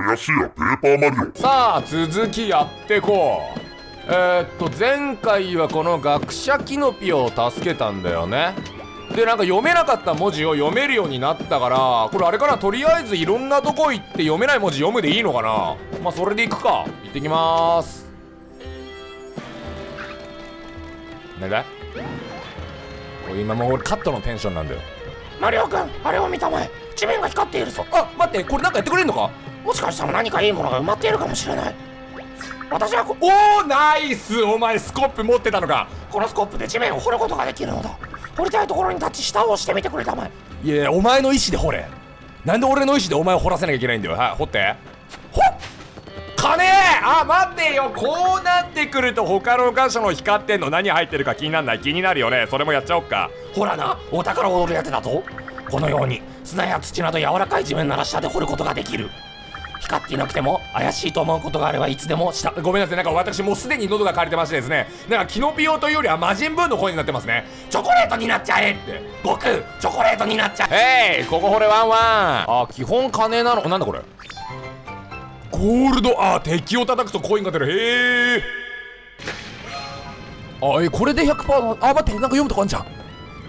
怪しいよ、ペーパーマリオ。 さあ続きやってこう。前回はこの学者キノピオを助けたんだよね。でなんか読めなかった文字を読めるようになったから、これあれかな、とりあえずいろんなとこ行って読めない文字読むでいいのかな。まあそれでいくか。行ってきまーす。なんだ今もう俺カットのテンションなんだよ。 マリオくん、あれを見たまえ。地面が光っているぞ。 あ、待って、これなんかやってくれんのか。 もしかしたら何かいいものが埋まっているかもしれない。私はおーナイス。お前スコップ持ってたのか。 このスコップで地面を掘ることができるのだ。掘りたいところに立ち下を押してみてくれたまえ。 いやお前の意思で掘れ。なんで俺の意思でお前を掘らせなきゃいけないんだよ。はい、掘ってほっ。金。あ、待ってよ。こうなってくると他の箇所の光ってんの何入ってるか気になんない。気になるよね。それもやっちゃおっか。 ほらな、お宝を踊るやつだと。このように砂や土など柔らかい地面なら下で掘ることができる。光っていなくても怪しいと思うことがあればいつでも下。 ごめんなさい、なんか私もうすでに喉が枯れてましてですね、なんかキノピオというよりは魔人ブーの声になってますね。 チョコレートになっちゃえって。僕チョコレートになっちゃえ。へい、ここ掘れワンワン。あ、基本金なの。なんだこれ、ゴールド。あ、敵を叩くとコインが出る。へえ。あ、これで 100%。あ、待って、なんか読むとこあんじゃん。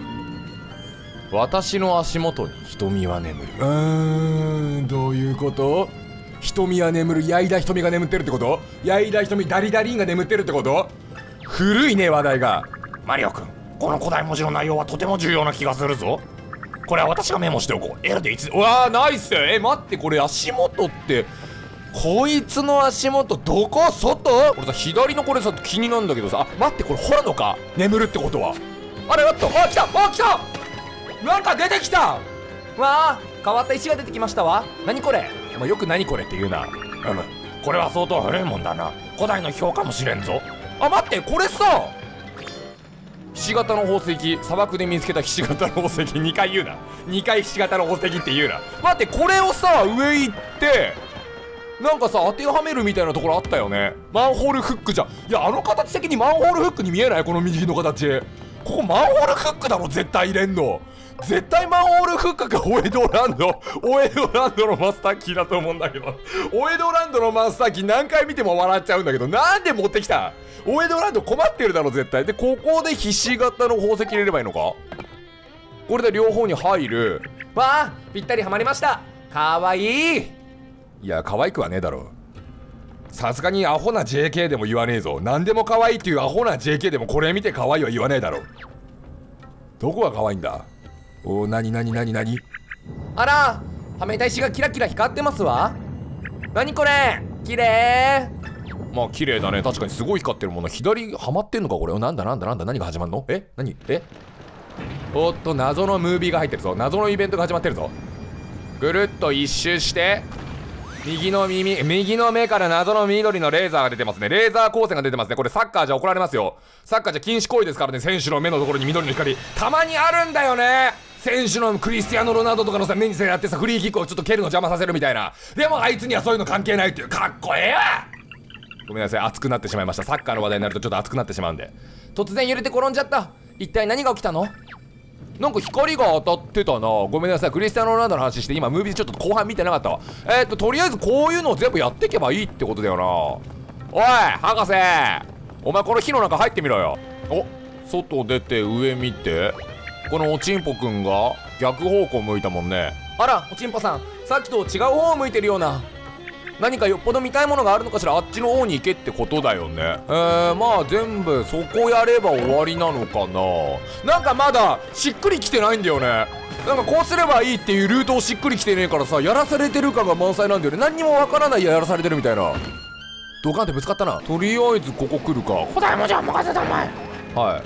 私の足元に瞳は眠る。どういうこと。瞳は眠る。矢井田瞳が眠ってるってこと。矢井田瞳ダリダリンが眠ってるってこと。古いね話題が。 マリオくん、この古代文字の内容はとても重要な気がするぞ。これは私がメモしておこう。L でいつ。 うわーナイス。待って、これ足元ってこいつの足元どこ。外。俺さ左のこれさ気になるんだけどさ。あ、待って、これ掘るのか、眠るってことは。あれ、あった。あ、来た。あ、来た。なんか出てきた。わあ、変わった石が出てきましたわ。何これ。まあ、よく何これって言うな。 これは相当古いもんだな。古代の表かもしれんぞ。 あ、待って、これさ、ひし形の宝石。砂漠で見つけたひし形の宝石。2回言うな。2回ひし形の宝石って言うな。待って、これをさ上行ってなんかさ当てはめるみたいなところあったよね。マンホールフックじゃん。いや、あの形的にマンホールフックに見えない。この右の形。ここマンホールフックだろ絶対入れんの。絶対マンホールフックかオエドランド。オエドランドのマスターキーだと思うんだけど、オエドランドのマスターキー何回見ても笑っちゃうんだけど、なんで持ってきた。オエドランド困ってるだろ絶対。でここでひし形の宝石入れればいいのか。これで両方に入る。わあ、ぴったりはまりました。かわいい。いや、可愛くはねえだろ。さすがにアホな JK でも言わねえぞ。何でも可愛いっていうアホな JK でもこれ見て可愛いは言わねえだろ。どこが可愛いんだ。おお、なに。あら、はめた石がキラキラ光ってますわ。なにこれ、綺麗。まあ綺麗だね。確かにすごい光ってるもの。左はまってんのかこれ。なんだ何が始まるの。何。おっと、謎のムービーが入ってるぞ。謎のイベントが始まってるぞ。ぐるっと一周して右の目から謎の緑のレーザーが出てますね。レーザー光線が出てますね。これサッカーじゃ怒られますよ。サッカーじゃ禁止行為ですからね。選手の目のところに緑の光たまにあるんだよね。選手のクリスティアーノ・ロナウドとかのさ目にやってさ、フリーキックをちょっと蹴るの邪魔させるみたいな。でもあいつにはそういうの関係ないっていう。かっこええわ。ごめんなさい、熱くなってしまいました。サッカーの話題になるとちょっと熱くなってしまうんで。突然揺れて転んじゃった。一体何が起きたの。なんか光が当たってたな。ごめんなさい、クリスティアーノ・ロナウドの話して今ムービーちょっと後半見てなかったわ。とりあえずこういうのを全部やっていけばいいってことだよな。おい博士、お前この火の中入ってみろよ。お、外出て上見て。このおちんぽくんが逆方向向いたもんね。あら、おちんぽさん、さっきと違う方を向いてるような。何かよっぽど見たいものがあるのかしら。あっちの方に行けってことだよね。まあ全部そこやれば終わりなのかな。なんかまだしっくりきてないんだよね。なんかこうすればいいっていうルートをしっくりきてねえからさ、やらされてる感が満載なんだよね。何にもわからないやらされてるみたいな。ドカンってぶつかったな。とりあえずここ来るか。 古代文字は任せたまえ。 はい。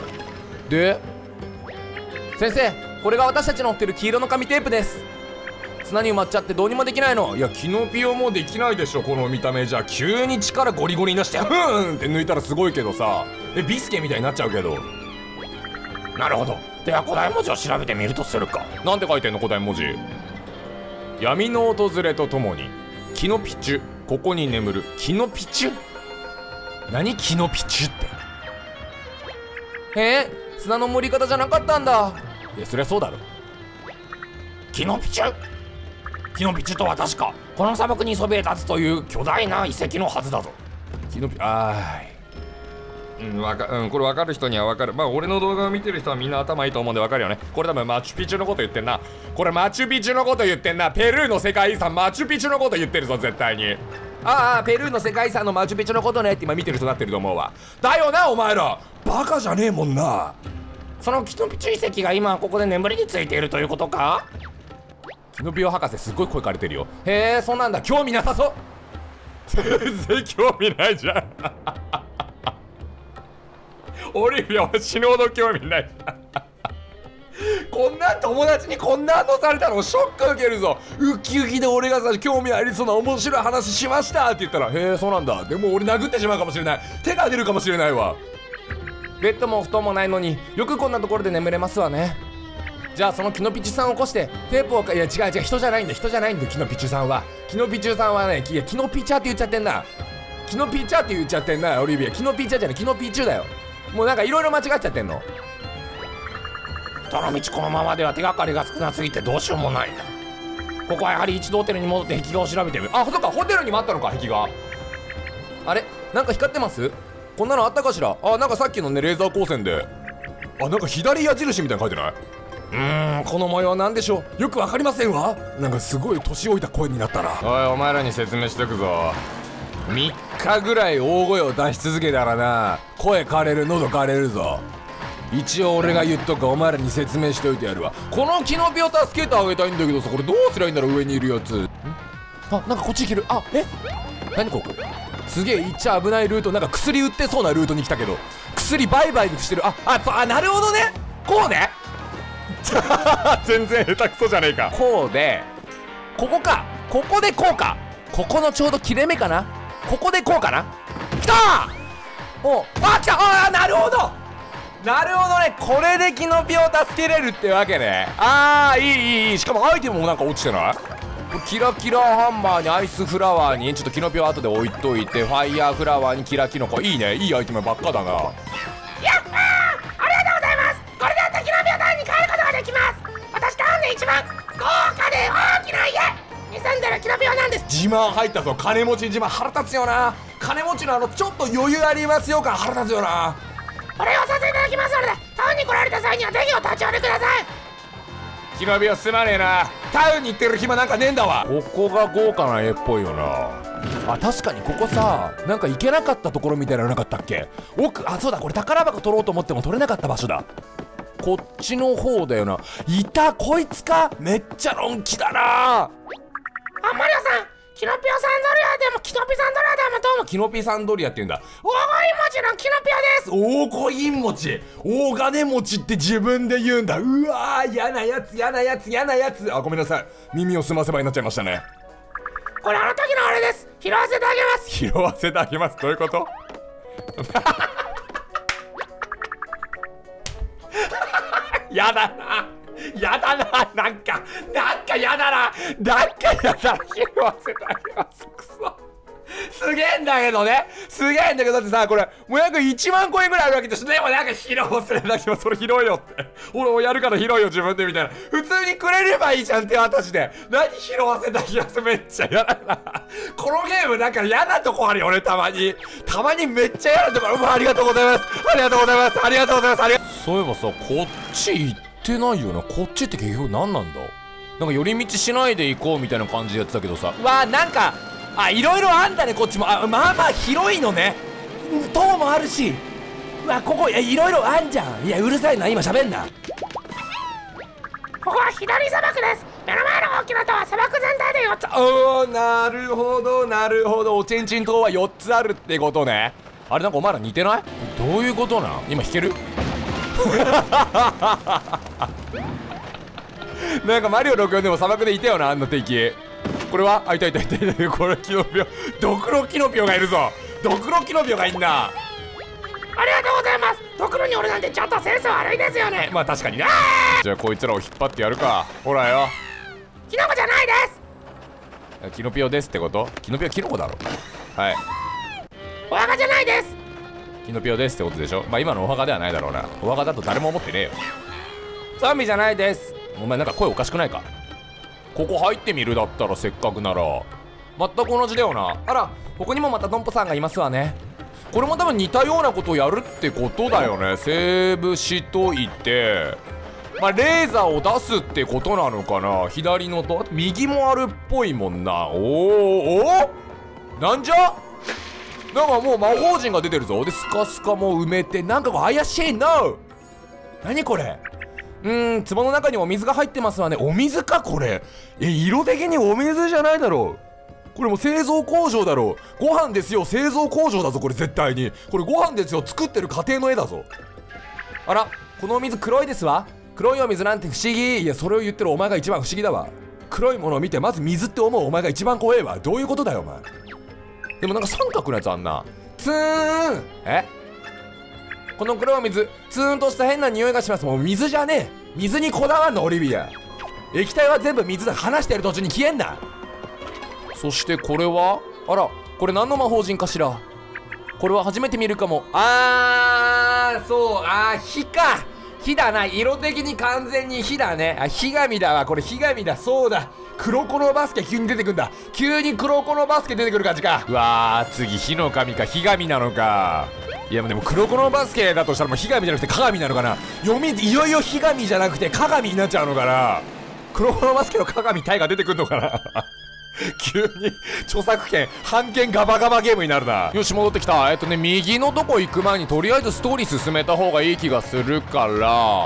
で先生、これが私たちの追ってる黄色の紙テープです。砂に埋まっちゃってどうにもできないの。いや、キノピオもできないでしょこの見た目じゃ。急に力ゴリゴリに出してふーんって抜いたらすごいけどさ、ビスケみたいになっちゃうけど。 なるほど。では古代文字を調べてみるとするか。 なんて書いてんの古代文字。闇の訪れとともにキノピチュ、ここに眠る。キノピチュ、何キノピチュって。砂の盛り方じゃなかったんだ。いや、そりゃそうだろ。 キノピチュ、 キノピチとは確かこの砂漠にそびえ立つという巨大な遺跡のはずだぞ。 キノピこれ分かる人には分かる。まあ俺の動画を見てる人はみんな頭いいと思うんで分かるよね。これ多分マチュピチュのこと言ってんな。これマチュピチュのこと言ってんな。ペルーの世界遺産マチュピチュのこと言ってるぞ絶対に。ペルーの世界遺産のマチュピチュのことねって今見てる人になってると思うわ。だよなお前ら、バカじゃねえもんな。 そのキノピチュ遺跡が今ここで眠りについているということか。 キノピオ博士すっごい声かれてるよ。へえ、そうなんだ。興味なさそう。全然興味ないじゃん。オリビアは死ぬほど興味ないじゃん。こんな友達にこんな反応されたのショック受けるぞ。ウキウキで俺がさ興味ありそうな面白い話しましたって言ったら、へえそうなんだ。でも俺殴ってしまうかもしれない。手が出るかもしれないわ。ベッドも布団もないのによくこんなところで眠れますわね。じゃあそのキノピチュさんを起こしてテープをいや違う人じゃないんだキノピチュさんは。キノピチュさんはね、いやキノピチャって言っちゃってんな。キノピチャって言っちゃってんなオリビア。キノピチャじゃないキノピチュだよ。もうなんかいろいろ間違っちゃってんの。 どの道このままでは手がかりが少なすぎてどうしようもないな。ここはやはり一度ホテルに戻って壁画を調べてみる。 あ、そっかホテルにもあったのか壁画。あれなんか光ってます？こんなのあったかしら。なんかさっきのねレーザー光線でなんか左矢印みたいなの書いてない？この模様は何でしょう。よくわかりませんわ。なんかすごい年老いた声になったな。おいお前らに説明しとくぞ。3日ぐらい大声を出し続けたらな声枯れる、喉枯れるぞ。一応俺が言っとくからお前らに説明しといてやるわ。このキノピを助けてあげたいんだけどさ、これどうすりゃいいんだろう。上にいるやつなんかこっち行ける。何ここすげえ行っちゃ危ないルート。なんか薬売ってそうなルートに来たけど薬売買してる。なるほどね。こうね。全然下手くそじゃねえか。こうでここか。ここでこうか。ここのちょうど切れ目かな。ここでこうかな。きたー。来た。なるほどなるほどね。これでキノピを助けれるってわけね。いい。しかもアイテムもなんか落ちてない？キラキラハンマーにアイスフラワーにちょっとキノピを後で置いといて、ファイヤーフラワーにキラキノコ。いいね、いいアイテムばっかだな。 やっほー、ありがとうございます。これであったキノピをタウンに帰ることができます。私タウンで一番豪華で大きな家に住んでるキノピオなんです。 自慢入ったぞ。金持ち自慢。腹立つよな。金持ちのちょっと余裕ありますよ感腹立つよな。 お礼をさせていただきますのでタウンに来られた際にはぜひお立ち寄りください。 キノピオすまねえな。タウンに行ってる暇なんかねえんだわ。ここが豪華な絵っぽいよな。確かにここさなんか行けなかったところみたいなのなかったっけ。そうだ、これ宝箱取ろうと思っても取れなかった場所だ。こっちの方だよな。こいつか。めっちゃのんきだな。 マリオさん、キノピオサンドリアでもキノピサンドリアでもどうもキノピサンドリアって言うんだ。 大金持ちのキノピオです。 大金持ち、大金持ちって自分で言うんだ。うわー、嫌なやつ。ごめんなさい、耳を澄ませばになっちゃいましたね。 これあの時のあれです。拾わせてあげます。 拾わせてあげます。どういうことやだな、なんかやだな、拾わせてあげます。くそすげえんだけどだってさ、これもう約1万コインぐらいあるわけでしょ。でもなんか拾わせてあげます。それ拾えよって。俺もやるから拾えよ自分でみたいな。普通にくれればいいじゃん手渡しで。何拾わせてあげます。めっちゃ嫌だな。このゲームなんか嫌なとこあるよね。たまにめっちゃ嫌なとこある。ありがとうございます。そういえばさ、こっち行ってないよな。こっちって結局何なんだ。なんか寄り道しないで行こうみたいな感じでやってたけどさ。なんかいろいろあんだねこっちも。まあ広いのね。塔もあるし、ここいろいろあんじゃん。うるさいな、今喋んな。 ここは左砂漠です。目の前の大きな塔は砂漠全体で4つ。 なるほど。おちんちん塔は4つあるってことね。あれなんかお前ら似てない？どういうことなん？今弾ける？なんかマリオ64でも砂漠でいたよな、あんな敵。これはいた。これキノピオ、ドクロキノピオがいるぞ。ドクロキノピオがいんな。 ありがとうございます。ドクロに俺なんてちょっとセンス悪いですよね。 まあ確かにな。じゃあこいつらを引っ張ってやるか。ほらよ。 キノコじゃないです。 キノピオですってこと？キノピオキノコだろ。はい。 お墓じゃないです。 キノピオですってことでしょ。今のお墓ではないだろうな。お墓だと誰も思ってねえよ。ゾンビじゃないです。お前なんか声おかしくないか？ ここ入ってみるだったら、せっかくなら全く同じだよな。あら、ここにもまたドンポさんがいますわね。これも多分似たようなことをやるってことだよね。セーブしといて、まあレーザーを出すってことなのかな。左のと右もあるっぽいもんな。おなんじゃ、なんかもう魔法陣が出てるぞ。でスカスカも埋めて、なんか怪しいな。何これ。壺の中にお水が入ってますわね。お水かこれ。色的にお水じゃないだろう。これもう製造工場だろう。ご飯ですよ、製造工場だぞこれ絶対に。これご飯ですよ、作ってる家庭の絵だぞ。あら、このお水黒いですわ。黒いお水なんて不思議。いや、それを言ってるお前が一番不思議だわ。黒いものを見てまず水って思うお前が一番怖えわ。どういうことだよお前。でもなんか三角のやつあんな。ツーン。この黒いお水、ツーンとした変な匂いがします。もう水じゃねえ。水にこだわんのオリビア。液体は全部水だ。話してる途中に消えんな。そしてこれは、あら、これ何の魔法陣かしら。これは初めて見るかも。そう、火か。火だな。色的に完全に火だね。火神だわ。これ火神だ。そうだ、黒子のバスケ急に出てくんだ。急に黒子のバスケ出てくる感じか。うわー、次火の神か火神なのか。いやでも黒子のバスケだとしたらもう火神じゃなくて鏡なのかな。いよいよ火神じゃなくて鏡になっちゃうのかな。黒子のバスケの鏡タイが出てくんのかな。急に著作権版権ガバガバゲームになるな。よし、戻ってきた。右のとこ行く前にとりあえずストーリー進めた方がいい気がするから、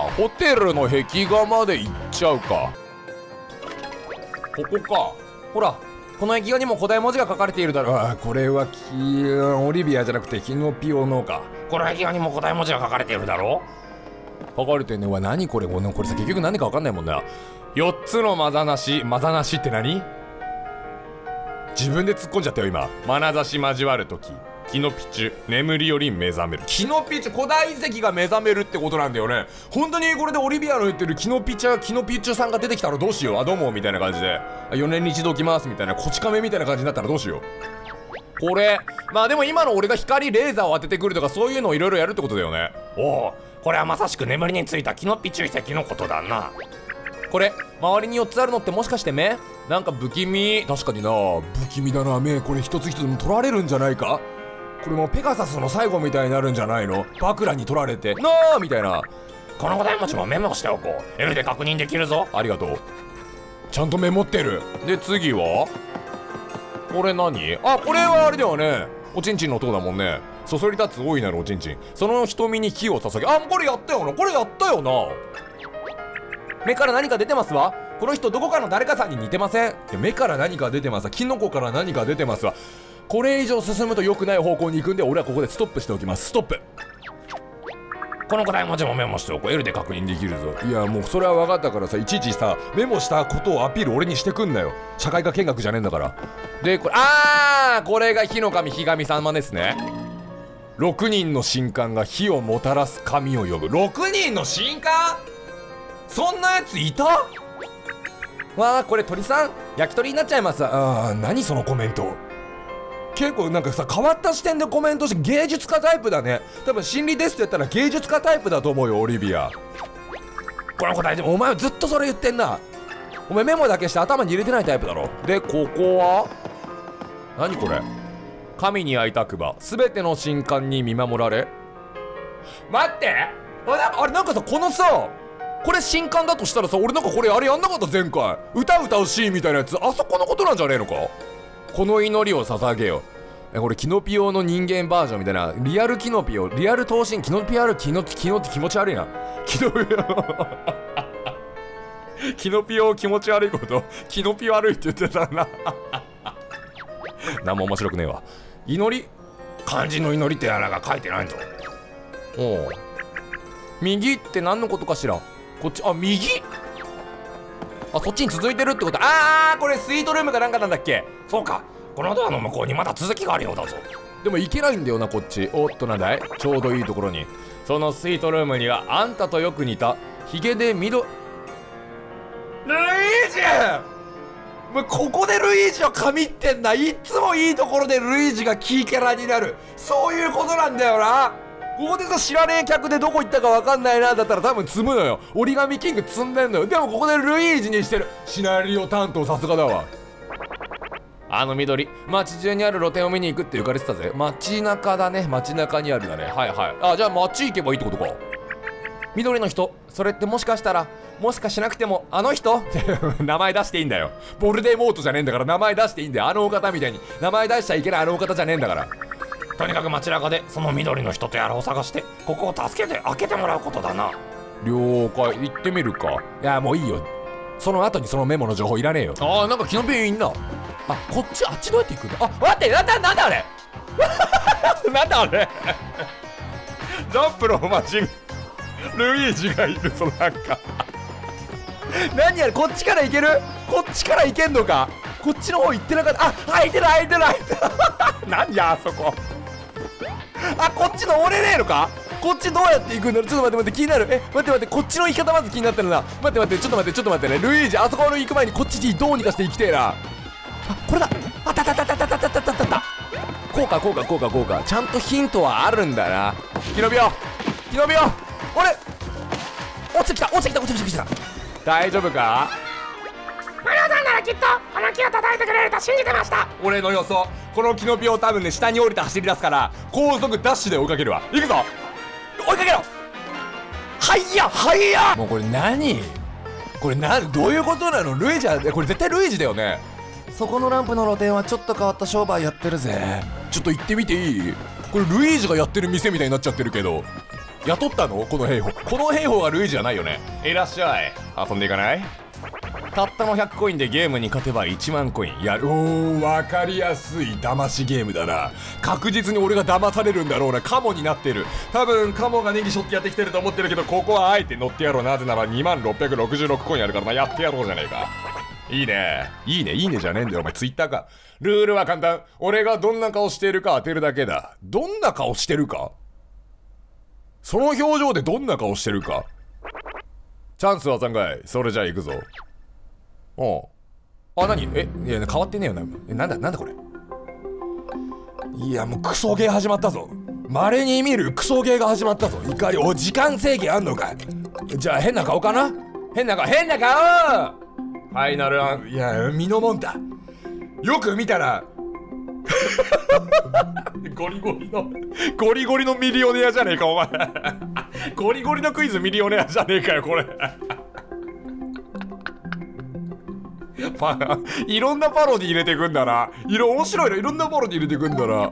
ホテルの壁画まで行っちゃうか。ここか。ほら、この壁画にも古代文字が書かれているだろう。これはオリビアじゃなくてキノピオのか。 この壁画にも古代文字が書かれているだろう。書かれてんね。何これ。これさ、結局何か分かんないもんな。4つのマザなし。マザなしって何？自分で突っ込んじゃったよ今。眼差し交わるとき、キノピチュ、眠りより目覚める。キノピチュ、古代遺跡が目覚めるってことなんだよね。本当にこれでオリビアの言ってるキノピチュさんが出てきたらどうしよう。どうもみたいな感じで、4年に一度来ますみたいな、こち亀みたいな感じになったらどうしよう。これまあでも今の俺が光レーザーを当ててくるとかそういうのをいろいろやるってことだよね。 これはまさしく眠りについたキノピチュ遺跡のことだな。 これ周りに4つあるのってもしかして目？なんか不気味。確かにな、不気味だな目。これ一つ一つも取られるんじゃないか。これもペガサスの最後みたいになるんじゃないの。バクラに取られてなあみたいな。 この古代文字もメモしておこう。L で確認できるぞ。 ありがとう。ちゃんとメモってる。で次はこれ何？これはあれだよね。おちんちんの塔だもんね。そそり立つ大いなるおちんちん、その瞳に火を注げ。これやったよな。これやったよな。目から何か出てますわ。この人どこかの誰かさんに似てません？目から何か出てますわ。キノコから何か出てますわ。これ以上進むと良くない方向に行くんで、俺はここでストップしておきます。ストップ。 この古代文字もメモしておこう。L で確認できるぞ。 いやもうそれは分かったからさ、いちいちさメモしたことをアピール俺にしてくんなよ。社会科見学じゃねえんだから。でこれこれが火の神、火神様ですね。6人の神官が火をもたらす神を呼ぶ。6人の神官？そんなやついた？わあ、これ鳥さん焼き鳥になっちゃいます。何そのコメント。結構なんかさ、変わった視点でコメントして、芸術家タイプだね。多分心理テストやったら芸術家タイプだと思うよオリビア。 この答えでもお前はずっとそれ言ってんな。お前メモだけして頭に入れてないタイプだろ。でここは何これ。神に会いたくば全ての神官に見守られ。待って、あれなんかさ、このさ、これ神官だとしたらさ、俺なんかこれあれやんなかった前回。歌歌うシーンみたいなやつ、あそこのことなんじゃねえのか。この祈りを捧げよ。これキノピオの人間バージョンみたいな。リアルキノピオ、リアル闘神キノピアルキノって気持ち悪いな。キノピオキノピオ気持ち悪いこと、キノピ悪いって言ってたな。何も面白くねえわ。祈り、 漢字の祈りって穴が書いてないぞ。 右って何のことかしら。こっち、右、そっちに続いてるってこと。これスイートルームかなんかなんだっけ。 そうか、このドアの向こうにまだ続きがあるようだぞ。 でも行けないんだよなこっち。おっとなんだい、ちょうどいいところに。そのスイートルームにはあんたとよく似たヒゲでルイージもうここでルイージを神ってんな。いつもいいところでルイージがキーキャラになる。そういうことなんだよな。 ここでさ知らねえ客でどこ行ったか分かんないなだったら多分積むのよ。折り紙キング積んでんのよ。でもここでルイージにしてる。シナリオ担当さすがだわ。緑、街中にある露店を見に行くって言われてたぜ。街中だね。街中にあるだね。はいはい。あ、じゃあ街行けばいいってことか。緑の人、それってもしかしたら、もしかしなくてもあの人名前出していいんだよ。ボルデモートじゃねえんだから名前出していいんだよ。あのお方みたいに名前出しちゃいけないあのお方じゃねえんだから。 とにかく街中でその緑の人とやらを探してここを助けて開けてもらうことだな。 了解。行ってみるか。いやもういいよ。その後にそのメモの情報いらねえよ。あーなんかキノピオいんな。あ、こっちあっちどうやって行くんだ。あ、待って、なんだあれなんだあれジャンプのマシンルイージがいる。そのなんか何やる。こっちから行ける。こっちから行けんのか。こっちの方行ってなかった。あ、開いてる何やあそこあ、こっち登れねえのか。こっちどうやって行くんだろう。ちょっと待って気になる。待ってこっちの行き方まず気になってるな。待ってちょっと待ってね。ルイージあそこの行く前にこっちにどうにかして行きてえな。あ、これだ。あったこうか。ちゃんとヒントはあるんだな。キノビオあれ落ちてきた。大丈夫か。 マリオさんならきっとこの木を叩いてくれると信じてました。 俺の予想、このキノピオ多分ね下に降りて走り出すから高速ダッシュで追いかけるわ。行くぞ。追いかけろ。はいやもうこれ何どういうことなの。ルイージこれ絶対ルイージだよね。そこのランプの露店はちょっと変わった商売やってるぜ。ちょっと行ってみていい。これルイージがやってる店みたいになっちゃってるけど、雇ったのこの兵法がルイージじゃないよね。いらっしゃい、遊んでいかない。たったの100コインでゲームに勝てば1万コインやる。おー、分かりやすい騙しゲームだな。確実に俺が騙されるんだろうな。カモになってる。多分カモがネギ背負ってやってきてると思ってるけど、ここはあえて乗ってやろう。なぜなら2万666コインあるからな。やってやろうじゃねえか。いいねじゃねえんだよお前。ツイッターか。ルールは簡単。俺がどんな顔しているか当てるだけだ。どんな顔してるか。その表情でどんな顔してるか。チャンスは3回。それじゃあ行くぞ。おう。あ、何。いや変わってねえよな。なんだこれ。いやもうクソゲー始まったぞ。稀に見るクソゲーが始まったぞ。怒り。時間制限あんのか。じゃあ変な顔かな。変な顔。ファイナルアン。いやミノモンタよく見たらゴリゴリのミリオネアじゃねえかお前ゴリゴリのクイズミリオネアじゃねえかよこれいろんなパロディ入れてくんだな。面白いの。いろんなパロディ入れてくんだな。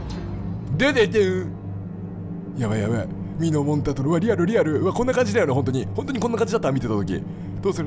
やばいミノモンタとのリアル。うわこんな感じだよね。本当にこんな感じだった。見てた時。どうなる。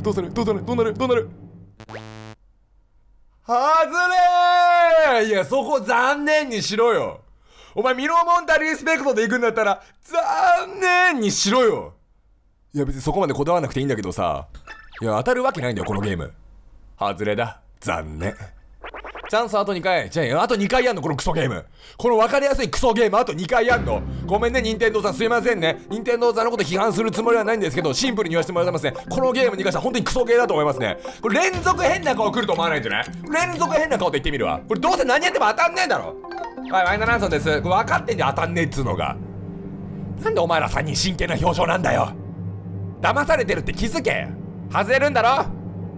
はずれー。いやそこ残念にしろよ。お前ミノモンタリスペクトで行くんだったら残念にしろよ。いや別にそこまでこだわらなくていいんだけどさ。いや当たるわけないんだよこのゲーム。外れだ。残念。チャンスあと2回。じゃああと2回やんのこのクソゲーム。この分かりやすいクソゲームあと2回やんの。ごめんね任天堂さん、すいませんね。任天堂さんのこと批判するつもりはないんですけど、シンプルに言わせてもらいますね。このゲームに関しては本当にクソゲーだと思いますね。これ連続変な顔来ると思わないんじゃない。連続変な顔って言ってみるわ。これどうせ何やっても当たんねえんだろ。はい、ワイナランソンです。これ分かってんじゃん当たんねえっつうのが。なんでお前ら3人真剣な表情なんだよ。騙されてるって気づけ。外れるんだろ。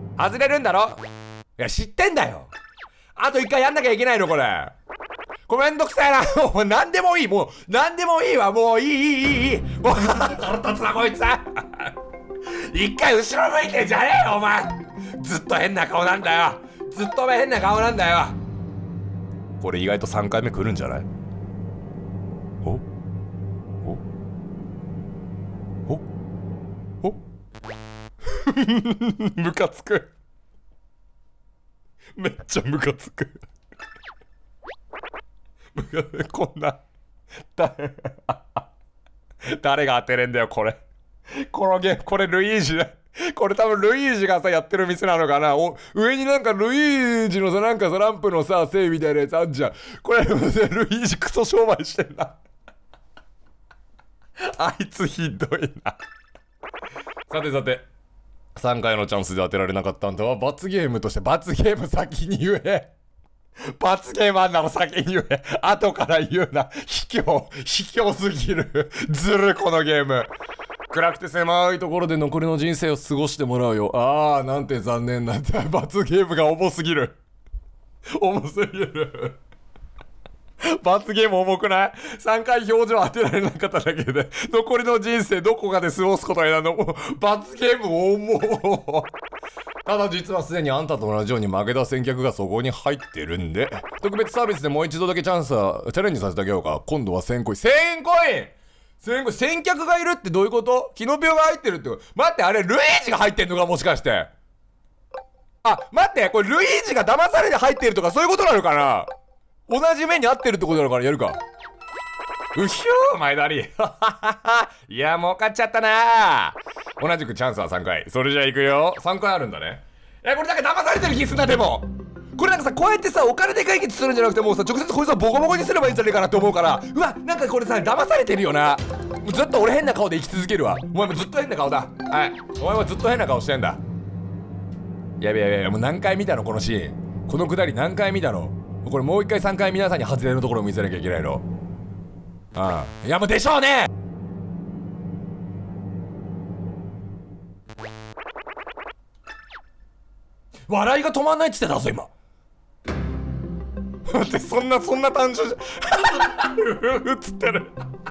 いや知ってんだよ。あと1回やんなきゃいけないのこれ。これめんどくさいな。もう何でもいい。もう何でもいいわ。もういい。もう腹立つなこいつ。一回後ろ向いてんじゃねえよお前。ずっと変な顔なんだよ。これ意外と3回目来るんじゃない。おムカつく。めっちゃムカつく。こんな誰が当てれんだよこれ。このゲームこれルイージだ。これ多分ルイージがさやってる店なのかな。上になんかルイージのさなんかさランプのさせいみたいなやつあんじゃん。これルイージクソ商売してんな。あいつひどいな。さて3回のチャンスで当てられなかったんだわ。罰ゲームとして罰ゲーム先に言え。 罰ゲームあんなの先に言え。後から言うな。卑怯すぎる。ずるこのゲーム。暗くて狭いところで残りの人生を過ごしてもらうよ。ああ、なんて残念なんだ。罰ゲームが重すぎる。重すぎる。罰ゲーム重くない？ 3 回表情当てられなかっただけで残りの人生どこかで過ごすことになるの。もう罰ゲーム重。ただ実はすでにあんたと同じように負けた先客がそこに入ってるんで、特別サービスでもう一度だけチャレンジさせてあげようか。今度は1000コイン。先客がいるってどういうこと？キノピオが入ってるってこと？待って、あれルイージが入ってんのかもしかして。あ、待って、これルイージが騙されて入ってるとかそういうことなのかな？同じ目に合ってるってことなのかな？やるか。うひょー、前田り。いや、儲かっちゃったな。同じくチャンスは3回。それじゃあ行くよ。3回あるんだね。これなんか騙されてる気すんな。でもこれなんかさ、こうやってさ、お金で解決するんじゃなくて、もうさ、直接こいつをボコボコにすればいいんじゃねえかなって思うから、うわ、なんかこれさ、騙されてるよな。もうずっと俺変な顔で生き続けるわ。お前もずっと変な顔だ。はい、お前もずっと変な顔してんだ。やべやべ、もう何回見たのこのシーン。このくだり何回見たの。これもう一回3回皆さんに外れのところを見せなきゃいけないの。ああ、いやもうでしょうね。笑いが止まんないっつってたぞ今。待って、そんな単純じゃ映ってる。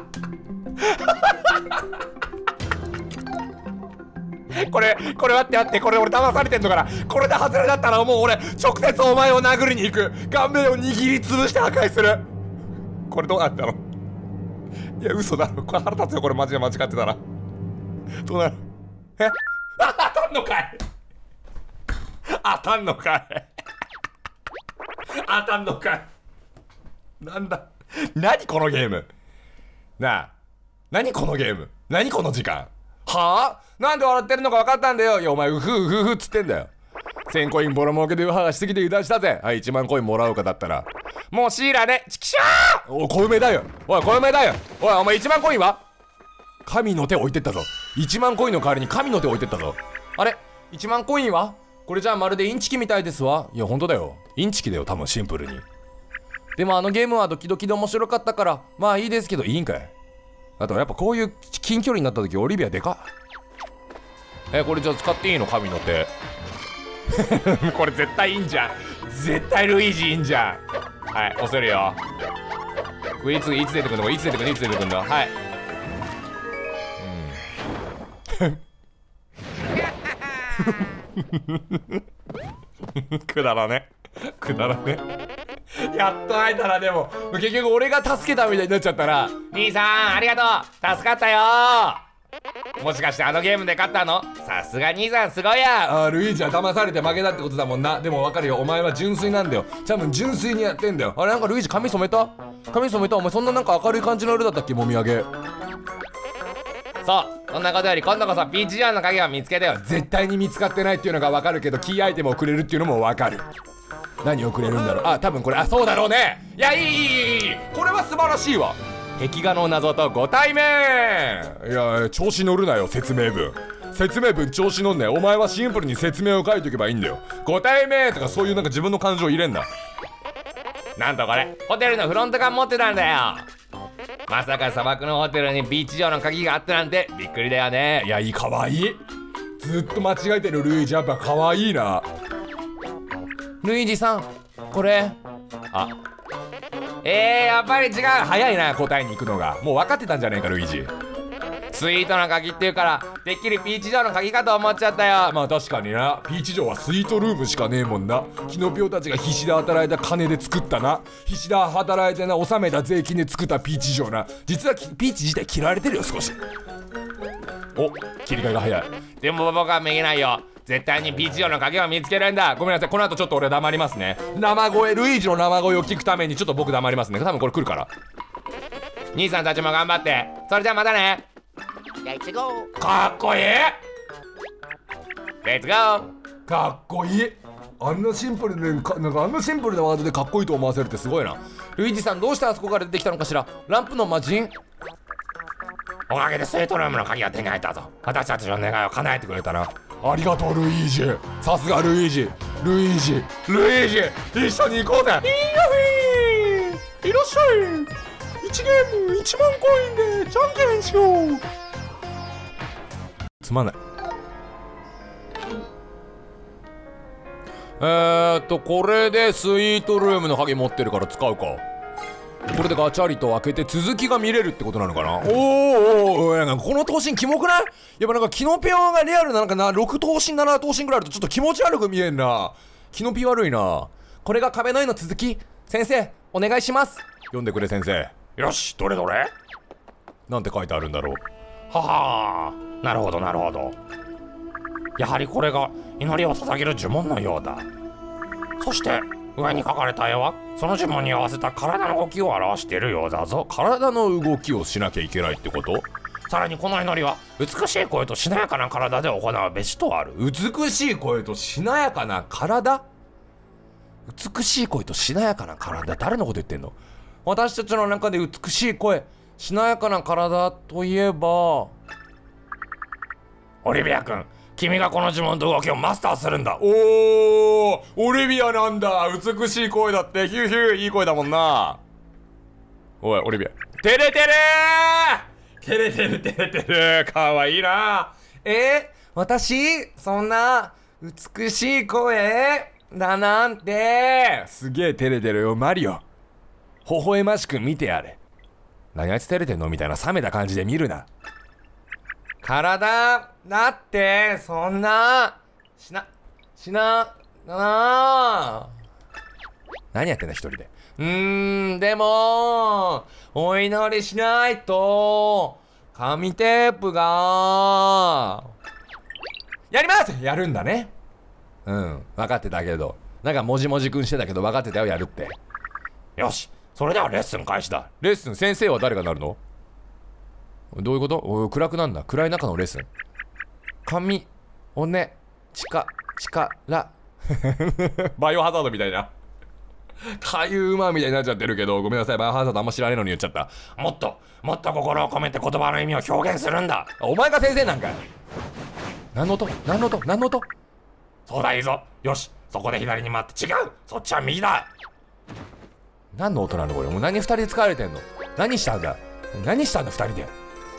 これ待って、これ俺騙されてんのかな。これで外れだったらもう俺直接お前を殴りに行く。顔面を握りつぶして破壊する。これどうなったの？いや嘘だろ。これ腹立つよ。これマジで間違ってたらどうなる？当たんのかい。当たんのかい。当たんのかい。なんだ、何このゲームなあ。何このゲーム、何この時間。はあ、なんで笑ってるのか分かったんだよ。いやお前うふっつってんだよ。1000コインボロ儲けでウハがしすぎて油断したぜ。はい、1万コインもらおうか。だったらもうシーラね。チキシャー。おい小梅だよ。おい小梅だよ。おいお前1万コインは神の手置いてったぞ。1万コインの代わりに神の手置いてったぞ。あれ1万コインはこれじゃあまるでインチキみたいですわ。いやほんとだよ、インチキだよ多分シンプルに。でもあのゲームはドキドキで面白かったからまあいいですけど。いいんかい。あとやっぱこういう近距離になった時オリビアでかっ。これじゃあ使っていいの神の手。これ絶対いいんじゃん。絶対ルイージいいんじゃん。はい押せるよ。これいつ出てくるの？いつ出てくるの？はい。くだらね。やっと会えたら。でも結局俺が助けたみたいになっちゃったら、兄さんありがとう、助かったよ。もしかしてあのゲームで勝ったの？さすが兄さんすごいや。ルイージは騙されて負けたってことだもんな。でも分かるよ、お前は純粋なんだよ。多分純粋にやってんだよ。あれなんかルイージ髪染めた。お前そんななんか明るい感じの色だったっけ、もみあげ。そう、そんなことより今度こそピーチジョンの鍵を見つけたよ。絶対に見つかってないっていうのが分かるけど、キーアイテムをくれるっていうのも分かる。何をくれるんだろう。あ、多分これ、あ、そうだろうね。いや、いい、これは素晴らしいわ。壁画の謎とご対面。いや、調子乗るなよ。説明文調子乗んね。お前はシンプルに説明を書いておけばいいんだよ。ご対面とかそういうなんか自分の感情入れんな。なんとこれホテルのフロントガン持ってたんだよ。まさか砂漠のホテルにビーチ上の鍵があったなんてびっくりだよね。いや、いい、かわいい。ずっと間違えてるルイージ、やっぱかわいいな。ルイージさんこれ。あ、やっぱり違う。早いな答えに行くのが。もう分かってたんじゃねえかルイージ。スイートの鍵っていうからてっきりピーチ城の鍵かと思っちゃったよ。まあ確かにな、ピーチ城はスイートルームしかねえもんな。キノピオたちが必死で働いた金で作ったな。必死で働いてな、納めた税金で作ったピーチ城な。実はピーチ自体嫌われてるよ少し。お、切り替えが早い。でも僕はめげないよ。絶対にピーチ城の鍵を見つけるんだ。ごめんなさい、この後ちょっと俺黙りますね。生声、ルイージの生声を聞くためにちょっと僕黙りますね。多分これ来るから。兄さんたちも頑張って。それじゃあまたね。レッツゴー。かっこいい。レッツゴー。かっこいい。あんなシンプルでなんかあんなシンプルなワードでかっこいいと思わせるってすごいな。ルイージさんどうしてあそこから出てきたのかしら。ランプの魔人。おかげでスイートルームの鍵が手に入ったぞ。私たちの願いを叶えてくれたな。ありがとうルイージ。さすがルイージ。 ルイージ一緒に行こうぜ。いいよいらっしゃい。1ゲーム1万コインでじゃんけんしよう。つまんない。これでスイートルームの鍵持ってるから使うか。これでガチャリと開けて続きが見れるってことなのかな。なんかこの頭身キモくない？やっぱなんかキノピオがリアルなのかな。6頭身7頭身ぐらいあるとちょっと気持ち悪く見えんな。キノピ悪いな。これが壁の絵の続き。先生お願いします。読んでくれ先生。 よし、どれどれ。 なんて書いてあるんだろう。 ははー、なるほどなるほど。やはりこれが祈りを捧げる呪文のようだ。そして上に描かれた絵はその呪文に合わせた体の動きを表しているようだぞ。 体の動きをしなきゃいけないってこと？ さらにこの祈りは美しい声としなやかな体で行うべしとある。 美しい声としなやかな体？美しい声としなやかな体、誰のこと言ってんの？私たちの中で美しい声、しなやかな体といえばオリビア君、君がこの呪文と動きをマスターするんだ。 おー、オリビアなんだ。美しい声だって。ヒューヒュー、いい声だもんな。おいオリビア、照れてるー、照れてる照れてる、かわいいな。私そんな美しい声だなんて。すげえ照れてるよマリオ。微笑ましく見てやれ。何あいつ照れてんのみたいな冷めた感じで見るな。体だってそんなしな何やってんだ一人で。でもお祈りしないと紙テープがやります。やるんだね。分かってたけど、なんかもじもじくんしてたけど分かってたよ、やるって。 よし、それではレッスン開始だ。 レッスン、先生は誰がなるの？どういうこと？暗くなんだ。暗い中のレッスン。紙、おね、力バイオハザードみたいなかゆうまみたいになっちゃってるけど、ごめんなさい。バイオハザードあんま知らねえのに言っちゃった。 もっと心を込めて言葉の意味を表現するんだ。 お前が先生なんかい。何の音？ そうだ、いいぞ。よし、そこで左に回って。違う、そっちは右だ。 何の音なのこれ。もう何2人で使われてんの？何したんだ2人で。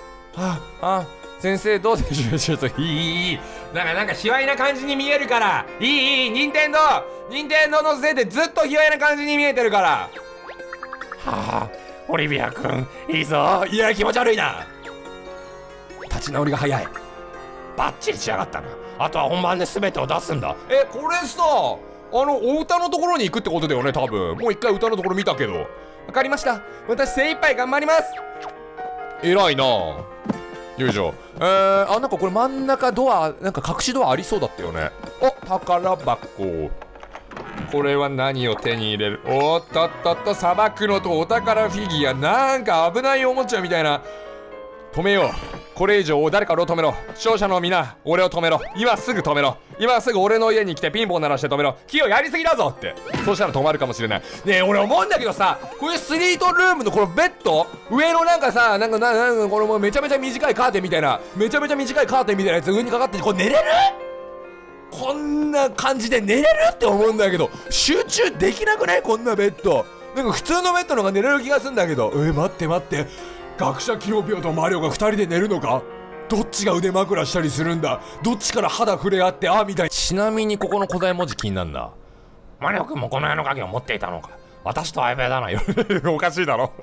先生どうでしょう。ちょっといいなんか卑猥な感じに見えるから。いい任天堂のせいでずっと卑猥な感じに見えてるから。 はあ、オリビア君いいぞ。 いや気持ち悪いな。立ち直りが早い。 バッチリ仕上がったな。あとは本番で全てを出すんだ。 これさ、お歌のところに行くってことだよね多分。もう一回歌のところ見たけど。わかりました、私精一杯頑張ります。偉いな。よいしょ。なんかこれ真ん中ドア、なんか隠しドアありそうだったよね。お、宝箱。これは何を手に入れる？おっとっとっと、砂漠のとお宝フィギュア。なんか危ないおもちゃみたいな。止めよう。これ以上誰か俺を止めろ。視聴者の皆、俺を止めろ。今すぐ止めろ。今すぐ俺の家に来てピンポン鳴らして止めろ。キヨやりすぎだぞって。そうしたら止まるかもしれない。ねえ、俺思うんだけどさ、こういうスリートルームのこのベッド上のなんかさ、なんかこれもうめちゃめちゃ短いカーテンみたいな、やつ上にかかってこれ寝れる？こんな感じで寝れるって思うんだけど、集中できなくない？こんなベッド。なんか普通のベッドの方が寝れる気がするんだけど。待って学者キノピオとマリオが2人で寝るのか？どっちが腕枕したりするんだ？どっちから肌触れ合ってみたい。ちなみにここの古代文字気になるんだ。 マリオ君もこの世の鍵を持っていたのか？私と相部屋だな。 おかしいだろ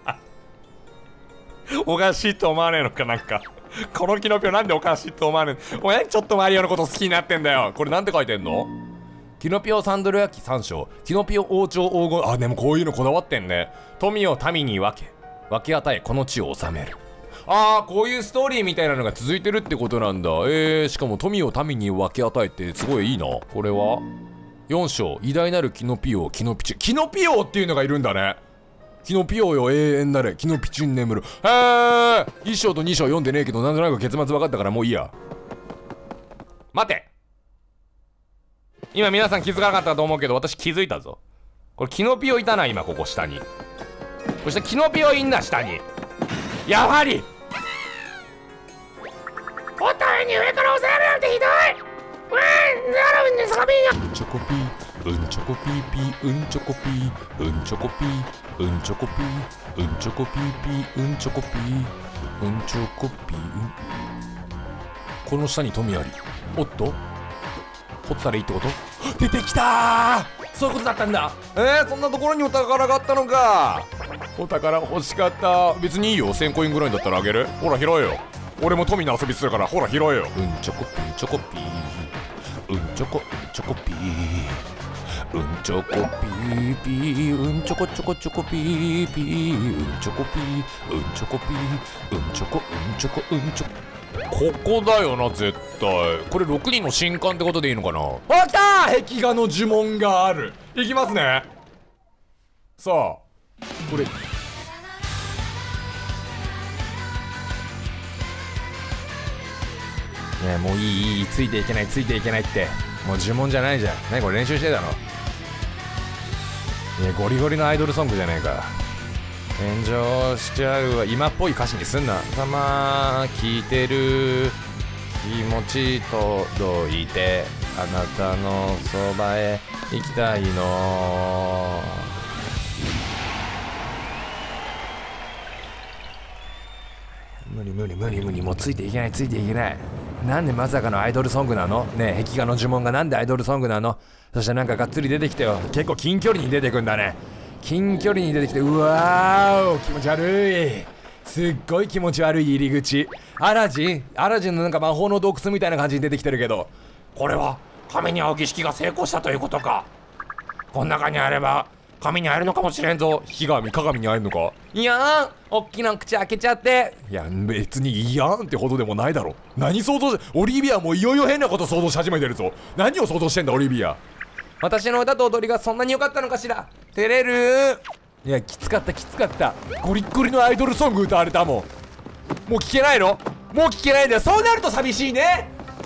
おかしいと思わねえのか。なんかこのキノピオなんでおかしいと思わねえ。お前ちょっとマリオのこと好きになってんだよ。これなんて書いてんの？キノピオサンドル焼き3章、キノピオ王朝黄金。でもこういうのこだわってんね。富を民に分け与えこの地を治める。こういうストーリーみたいなのが続いてるってことなんだ。しかも富を民に分け与えってすごいいいな。これは4章、偉大なるキノピオキノピオっていうのがいるんだね。キノピオよ永遠なれ、キノピチュン眠る。1章と2章読んでねえけど、なんとなく結末分かったからもういいや。待て、今皆さん気づかなかったと思うけど、私気づいたぞ。これキノピオいたな、今ここ下に。そしてキノピオいんな、下に。やはりお互いに上から押さえるなんてひどい。 うんそこピーチョコピーうんチョコピーピーうんチョコピーうんチョコピーうんチョコピーうんチョコピーピーうんチョコピーうんチョコピーこの下に富あり。おっと掘ったらいいってこと？出てきたー。そういうことだったんだ。そんなところにお宝があったのか。お宝欲しかった。別にいいよ、1000コインぐらいだったらあげる。ほら拾えよ。俺も富の遊びするからほら拾えよ。うんチョコピーチョコピーうんチョコチョコピーうんチョコピーピーうんチョコチョコチョコピーピーうんチョコピーうんチョコピーうんチョコうんチョコうんチョコ。ここだよな絶対。これ6人の新刊ってことでいいのかな。あ、来たー。壁画の呪文がある。いきますね。さあこれね、もういいついていけないついていけないって。もう呪文じゃないじゃん。何これ練習してたの。ゴリゴリのアイドルソングじゃねえか。炎上しちゃうわ。今っぽい歌詞にすんな。たま聞いてる気持ち届いてあなたのそばへ行きたいの。無理もうついていけないついていけない。なんでまさかのアイドルソングなのねえ。壁画の呪文がなんでアイドルソングなの。そしてなんかがっつり出てきてよ。結構近距離に出てくんだね。近距離に出てきて、うわー気持ち悪い。すっごい気持ち悪い入り口。アラジンのなんか魔法の洞窟みたいな感じに出てきてるけど、 これは神に会う儀式が成功したということか。この中にあれば神に会えるのかもしれんぞ。 鏡に会えるのか。いやーんおっきな口開けちゃって。いや別にいやんってほどでもないだろ。何想像しオリビアもういよいよ変なこと想像し始めてるぞ。何を想像してんだオリビア。私の歌と踊りがそんなに良かったのかしら。照れる。いやきつかったゴリッゴリのアイドルソング歌われたもん。もう聞けないの。もう聞けないんだよ。そうなると寂しいね。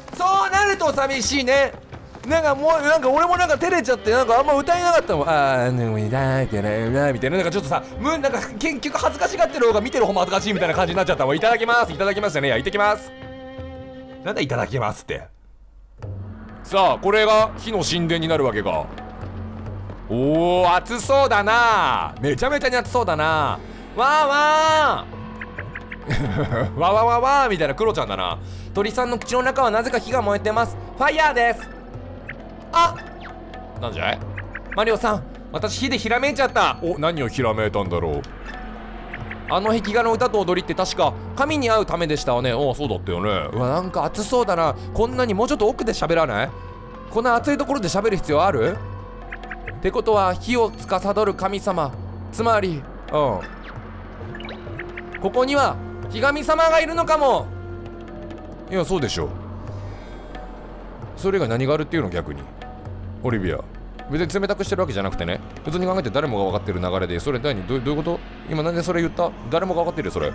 なんか俺もなんか照れちゃってなんかあんま歌えなかったもん。みたいななんかちょっとさなんか結局恥ずかしがってる方が見てる方も恥ずかしいみたいな感じになっちゃったもん。いただきますじゃねえや。いってきます。なんだいただきますって。さあこれが火の神殿になるわけか。おー熱そうだな。めちゃめちゃに熱そうだな。わーわーわわわわーみたいなクロちゃんだな。鳥さんの口の中はなぜか火が燃えてます。ファイヤーです。あ、なんじゃいマリオさん、私火でひらめいちゃった。お、何をひらめいたんだろう。あの壁画の歌と踊りって確か神に会うためでしたわね。お、そうだったよね。うわ、なんか熱そうだな。こんなにもうちょっと奥で喋らない？こんな熱いところで喋る必要ある？ってことは火を司る神様、つまりここには火神様がいるのかも。いやそうでしょ。それが何があるっていうの逆に。オリビア別に冷たくしてるわけじゃなくてね、普通に考えて誰もが分かってる流れで。それ何どういうこと？今なんでそれ言った？誰もが分かってるよそれ。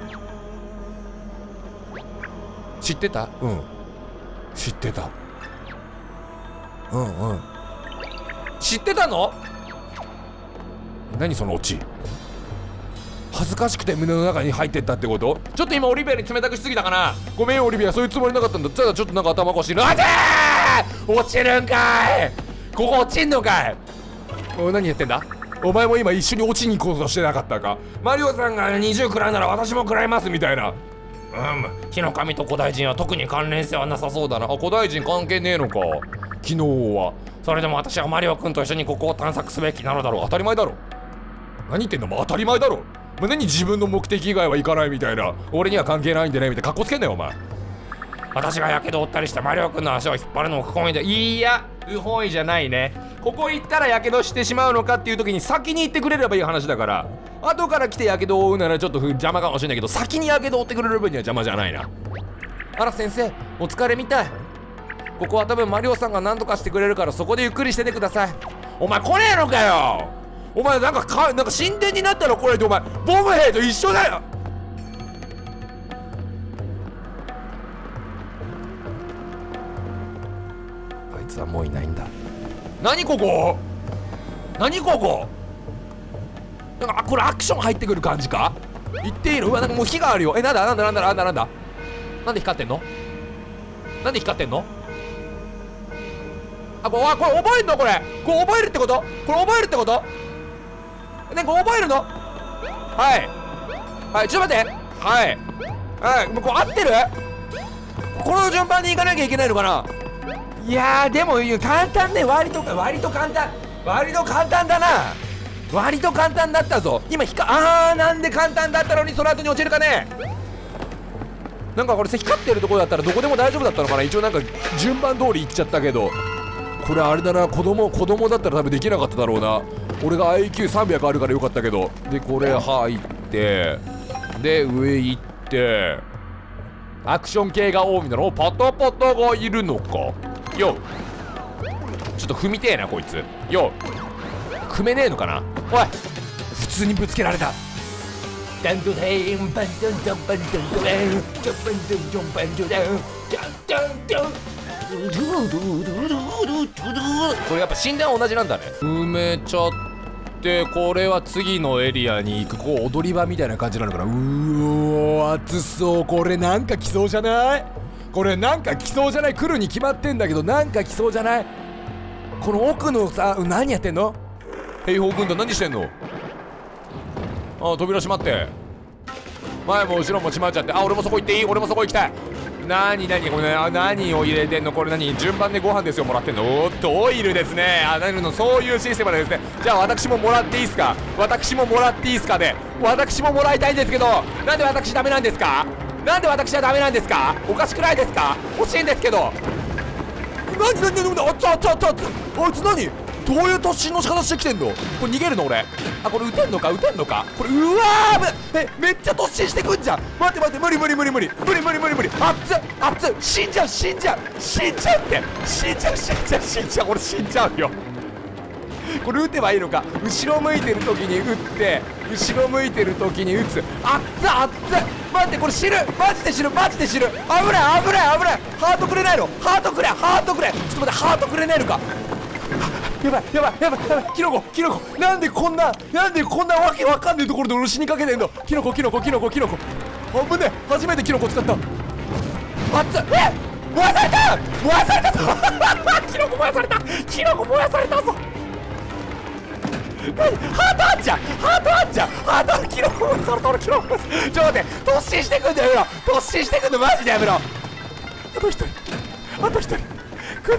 知ってた？うん、知ってた。知ってたの？何そのオチ。恥ずかしくて胸の中に入ってったってこと？ちょっと今オリビアに冷たくしすぎたかな。ごめんオリビア、そういうつもりなかったんだ。ただちょっとなんか頭おかしいな。あちゃー！落ちるんかい。ここ落ちんのかい。何やってんだお前も。今一緒に落ちに行こうとしてなかったか。マリオさんが20食らうなら私も食らいますみたいな。 火の神と古代人は特に関連性はなさそうだな。 古代人関係ねえのか昨日は。 それでも私はマリオくんと一緒にここを探索すべきなのだろう。 当たり前だろ。何言ってんの。もう当たり前だろ。何自分の目的以外は行かないみたいな。俺には関係ないんでねみたいな。かっこつけんなよお前。 私がやけどを負ったりしてマリオくんの足を引っ張るのも不本意で。 いや不本意じゃないね。ここ行ったらやけどしてしまうのかっていう時に先に行ってくれればいい話だから。後から来てやけどを負うならちょっと邪魔かもしれないけど、先にやけどを負ってくれる分には邪魔じゃないな。あら先生お疲れみたい。ここは多分マリオさんが何とかしてくれるからそこでゆっくりしててください。お前来ねえのかよ。お前なんか神殿になったら来ないとお前ボム兵と一緒だよ。あいつはもういないんだ。何ここなんかこれアクション入ってくる感じか。言っていいの。うわなんかもう火があるよ。なんだなんで光ってんの。 あ、これ覚えんの？これ覚えるってこと？これ覚えるってこと？ね、これ覚えるの？はいはい、ちょっと待って。はいはい、もうこれ合ってる？この順番にいかなきゃいけないのかな。いやーでも簡単ね。割と簡単だな。割と簡単だったぞ今。なんで簡単だったのにその後に落ちるかね。なんかこれ光ってるところだったらどこでも大丈夫だったのかな。一応なんか順番通りいっちゃったけど、これあれだな、子供だったら多分できなかっただろうな。俺が IQ300 あるからよかったけど。でこれ入ってで上行ってアクション系が多いんだろ。パタパタがいるのかよ。ちょっと踏みてえなこいつよ。組めねえのかな。おい普通にぶつけられた。ダンドデンバンドンドンバンドンドレンジョンバンドンジョンバンドレンジャンジャンジャン。これやっぱ診断同じなんだね。埋めちゃってこれは次のエリアに行く。こう踊り場みたいな感じなのかな。熱そう。これなんか来そうじゃない？これなんか来そうじゃない？来るに決まってんだけどなんか来そうじゃない？この奥のさ、何やってんの？兵法軍団何してんの？扉閉まって前も後ろも閉まっちゃって。俺もそこ行っていい？俺もそこ行きたい。これ何を入れてんの？これ順番でご飯ですよもらってんの？おっとオイルですね。そういうシステムなんですね。じゃあ私ももらっていいですか？私ももらっていいですかね。私ももらいたいんですけど、なんで私ダメなんですか？なんで私はダメなんですか？おかしくないですか？欲しいんですけど。あいつ何？どういう突進の仕方してきてんの？これ逃げるの俺？これ撃てんのかこれ。うわーめっちゃ突進してくんじゃん。待って無理。熱っ死んじゃうって俺死んじゃうよ。これ撃てばいいのか。後ろ向いてる時に撃って後ろ向いてる時に撃つ。熱っ待ってこれ死ぬ。マジで死ぬ。危ないハートくれないの？ハートくれ。ちょっと待ってハートくれないのか。やばいキノコなんでこんなわけわかんねえところで俺死にかけてんの。キノコ危ねえ。初めてキノコ使った。熱っ燃やされたぞキノコ燃やされたぞ。ハートあんじゃんキノコ燃やされた。俺キノコ燃やされた。ちょっと待って突進してくんだよ。マジでやめろ。あと一人来る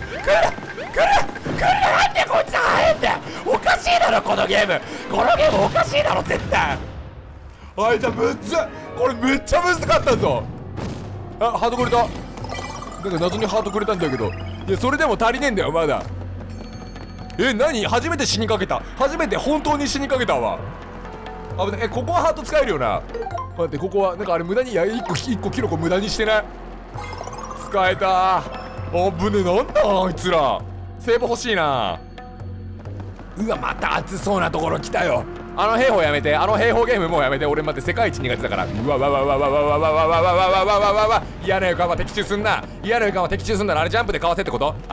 なんでこいつ入んだよ。おかしいだろこのゲームおかしいだろ絶対。じゃあこれめっちゃむずかったぞ。ハートくれた。なんか謎にハートくれたんだけど、いやそれでも足りねえんだよまだ。何？初めて死にかけた。本当に死にかけたわ。危ない。ここはハート使えるよな。待って、ここはなんかあれ無駄に1個キノコ無駄にしてない？使えた。危ねえ。なんだあいつら。セーブ欲しいな。うわまた熱そうなところ来たよ。兵法やめて。兵法ゲームもうやめて。俺待って世界一苦手だから。うわ嫌な予感は的中すんな。あれジャンプでかわせってこと？う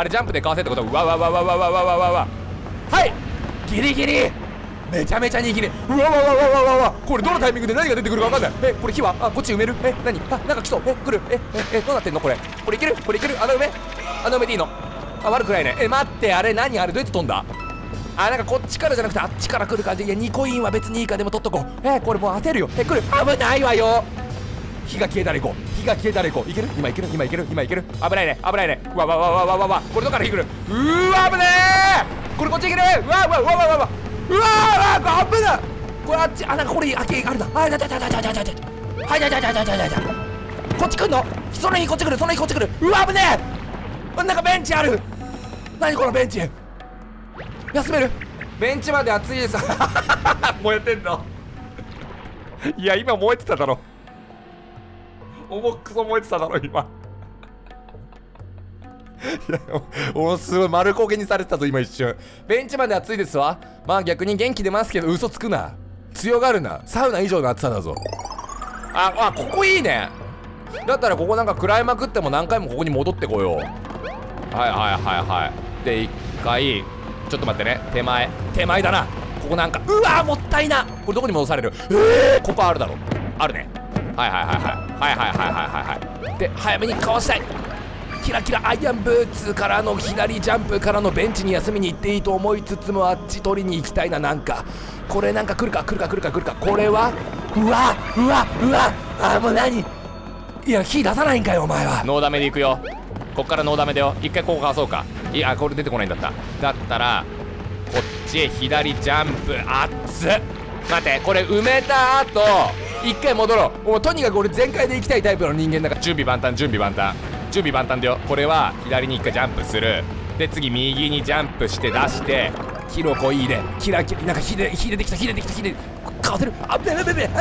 わはいギリギリ。めちゃめちゃ握れ。うわこれどのタイミングで何が出てくるか分かんない。これ火はこっち埋める。何？なんか来そう。来る。どうなってんのこれ？これいける？穴埋めていいの？悪くないね。待って、あれ何？あれどうやって飛んだ？なんかこっちからじゃなくてあっちから来る感じ。いや2コインは別にいいか。でも取っとこう。これもう焦るよ。来る。危ないわよ。火が消えたら行こう。いける？今いける。危ないね。うわこれどっから火来る？うわ危ねえ。これこっちいける。うわ危ない。これあっち。なんかこれあるな。こっち来んの？その日こっち来る。うわ危ねえ。なんかベンチある。何このベンチ。休める？ベンチまで暑いです燃えてんのいや今燃えてただろ。重くそ燃えてただろ今いや俺すごい丸焦げにされてたぞ今一瞬。ベンチまで暑いですわ。まあ逆に元気出ますけど嘘つくな。強がるな。サウナ以上の暑さだぞ。ここいいね。だったらここなんか食らいまくっても何回もここに戻ってこよう。で一回ちょっと待ってね。手前だな。ここなんかうわもったいな。これどこに戻される？コパあるだろ。あるね。で早めにかわしたい。 キラキラアイアンブーツからの左ジャンプからのベンチに休みに行っていいと思いつつも、あっち取りに行きたいな。なんかこれなんか来るか。これはうわあ、もう何、いや火出さないんかよお前は。ノーダメで行くよ。こっからノーダメだよ。一回ここかわそうか。いやこれ出てこないんだった。だったらこっちへ左ジャンプ。熱っ。待ってこれ埋めた後一回戻ろう。もうとにかく俺全開で行きたいタイプの人間だから、準備万端だよ。これは左に一回ジャンプする。で次右にジャンプして出してキノコいいね。キラなんか火できたかわせる。危ない危ない。はい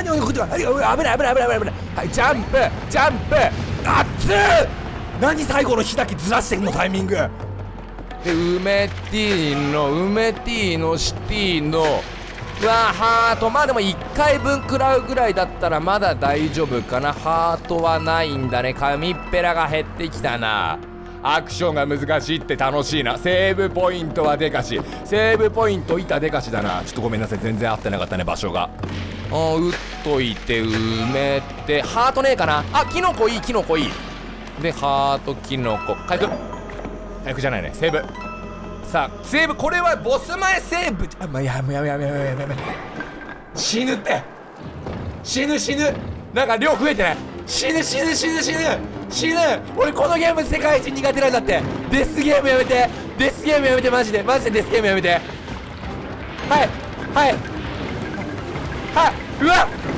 ジャンプ熱っ。何最後の火だけずらしてんのタイミングで。ウメティのシティのハート、まあでも1回分食らうぐらいだったらまだ大丈夫かな。ハートはないんだね。紙っぺらが減ってきたな。アクションが難しいって楽しいな。セーブポイントはでかし、セーブポイント板でかしだな。ちょっとごめんなさい、全然合ってなかったね場所が。打っといて埋めて、ハートねえかな。あ、キノコいいで、ハートキノコ回復じゃないね、セーブ。さあセーブ、これはボス前セーブ。やめ死ぬって。死ぬなんか量増えてない。死ぬ俺このゲーム世界一苦手なんだって。デスゲームやめてマジでデスゲームやめて。はいう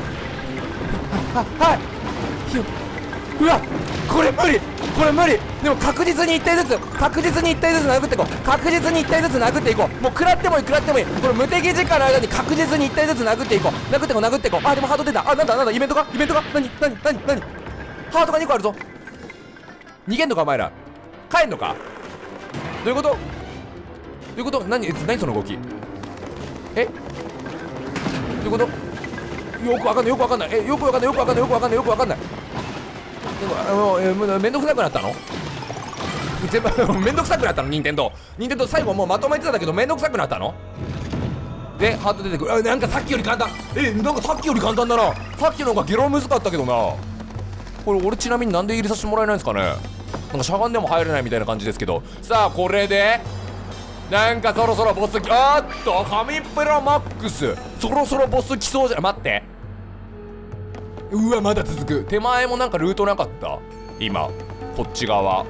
わこれ無理。でも確実に1体ずつ殴っていこう。もう食らってもいい。これ無敵時間の間に確実に1体ずつ殴っていこう。あ、でもハート出た。あ、なんだイベントか。何ハートが2個あるぞ。逃げんのかお前ら。帰んのか。どういうこと。何その動き。どういうこと。よくわかんない。よくわかんない。でもめんどくさくなったの。全部めんどくさくなったの。任天堂最後もうまとめてたんだけどめんどくさくなったの。でハート出てくる。なんかさっきより簡単。なんかさっきより簡単だな。さっきの方がゲロむずかったけどな。これ俺ちなみになんで入れさせてもらえないんですかね。なんかしゃがんでも入れないみたいな感じですけど。さあこれでなんかそろそろボス神っぺらマックスそろそろボス来そうじゃん。待って、うわまだ続く。手前もなんかルートなかった。今こっち側、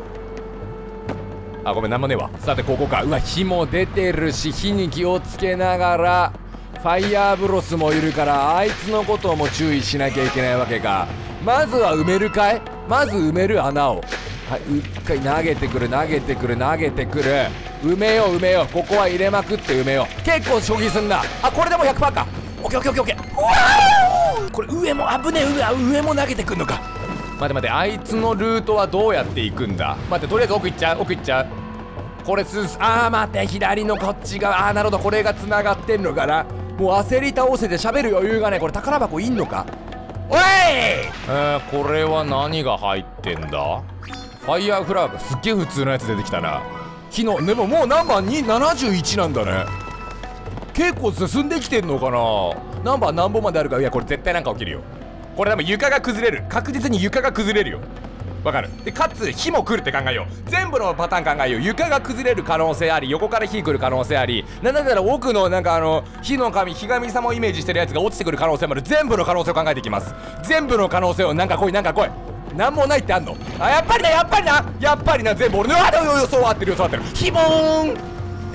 あごめんなんもねえわ。さてここか。うわ火も出てるし、火に気をつけながらファイヤーブロスもいるから、あいつのことも注意しなきゃいけないわけか。まずは埋めるかい。まず埋める穴を。はい、一回投げてくる。埋めよう。ここは入れまくって埋めよう。結構消費すんだ。あこれでも 100% か。オッケー。うわーこれ上も危ねえ。上も投げてくんのか。待てあいつのルートはどうやって行くんだ。待ってとりあえず奥行っちゃう。これ待って左のこっち側。なるほどこれがつながってんのかな。もう焦り倒せて喋る余裕がね。これ宝箱いんのか。おいこれは何が入ってんだ。ファイヤーフラワー。すっげえ普通のやつ出てきたな。でももうナンバー71なんだね。結構進んできてんのかな。ナンバー何本まであるか。いやこれ絶対なんか起きるよ。これ多分床が崩れる。確実に床が崩れるよ。わかる。でかつ火も来るって考えよう。全部のパターン考えよう。床が崩れる可能性あり、横から火来る可能性あり、なんだったら奥のなんか火神様をイメージしてるやつが落ちてくる可能性もある。全部の可能性を考えていきます。全部の可能性をなんか来い。なんもないってあんの。やっぱりな全部俺の予想は合ってる。ヒボーン。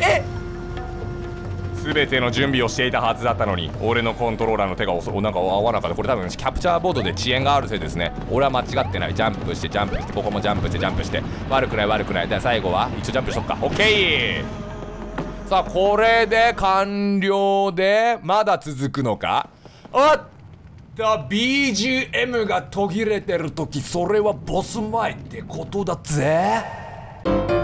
全ての準備をしていたはずだったのに、俺のコントローラーの手がなんか合わなかった。これ多分キャプチャーボードで遅延があるせいですね。俺は間違ってない。ジャンプしてここもジャンプして悪くない。で最後は一応ジャンプしとくか。オッケー。さあこれで完了でまだ続くのか。BGM が途切れてる時、それはボス前ってことだぜ。